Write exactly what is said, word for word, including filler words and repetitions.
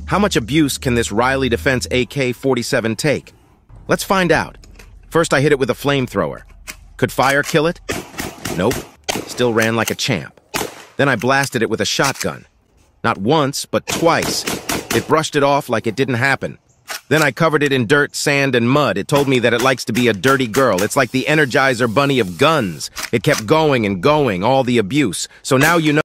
How much abuse can this Riley Defense A K forty-seven take? Let's find out. First, I hit it with a flamethrower. Could fire kill it? Nope. Still ran like a champ. Then I blasted it with a shotgun. Not once, but twice. It brushed it off like it didn't happen. Then I covered it in dirt, sand, and mud. It told me that it likes to be a dirty girl. It's like the Energizer Bunny of guns. It kept going and going, all the abuse. So now you know